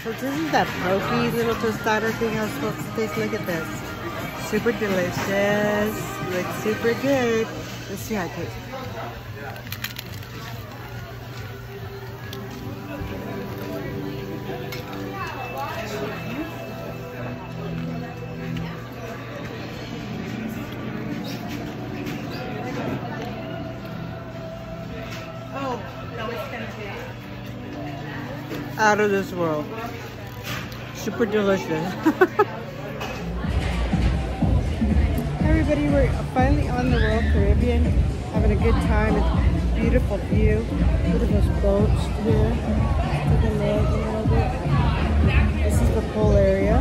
So this is that pokey little tostada thing I was supposed to taste. Look at this. Super delicious. Looks super good. Let's see how it tastes. Oh, no, it's gonna be. Out of this world. Super delicious. Everybody, we're finally on the Royal Caribbean, having a good time. It's a beautiful view. Look at those boats here. Take a look a little bit. This is the pool area.